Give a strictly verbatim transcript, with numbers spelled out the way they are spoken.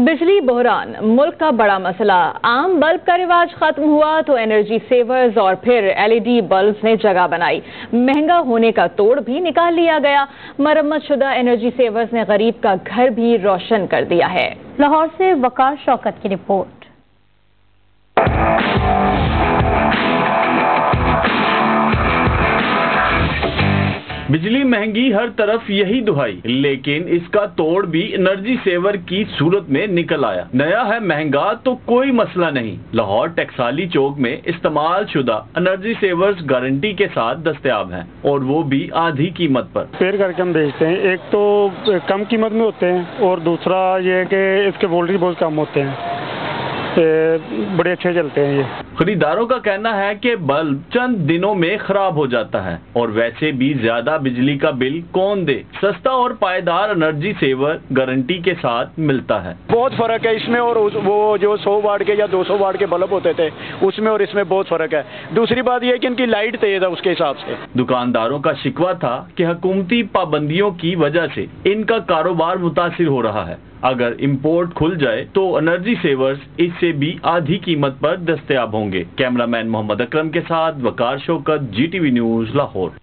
बिजली बहरान मुल्क का बड़ा मसला। आम बल्ब का रिवाज खत्म हुआ तो एनर्जी सेवर्स और फिर एलईडी बल्ब्स ने जगह बनाई। महंगा होने का तोड़ भी निकाल लिया गया। मरम्मत शुदा एनर्जी सेवर्स ने गरीब का घर भी रोशन कर दिया है। लाहौर से वकार शौकत की रिपोर्ट। बिजली महंगी, हर तरफ यही दुहाई, लेकिन इसका तोड़ भी एनर्जी सेवर की सूरत में निकल आया। नया है महंगा तो कोई मसला नहीं। लाहौर टकसाली चौक में इस्तेमाल शुदा एनर्जी सेवर्स गारंटी के साथ दस्तयाब हैं, और वो भी आधी कीमत पर। रिपेयर करके हम बेचते हैं। एक तो कम कीमत में होते हैं और दूसरा ये है कि इसके वोल्टेज बहुत कम होते हैं, बड़े अच्छे चलते हैं ये। खरीदारों का कहना है कि बल्ब चंद दिनों में खराब हो जाता है, और वैसे भी ज्यादा बिजली का बिल कौन दे। सस्ता और पायदार एनर्जी सेवर गारंटी के साथ मिलता है। बहुत फर्क है इसमें और वो जो सौ वाट के या दो सौ वाट के बल्ब होते थे उसमें और इसमें बहुत फर्क है। दूसरी बात यह है कि इनकी लाइट तेज है उसके हिसाब से। दुकानदारों का शिकवा था कि हुकूमती पाबंदियों की वजह से इनका कारोबार मुतासिर हो रहा है। अगर इंपोर्ट खुल जाए तो एनर्जी सेवर्स इससे भी आधी कीमत पर दस्तयाब होंगे। कैमरामैन मोहम्मद अकरम के साथ Waqar Shaukat, G T V news, Lahore.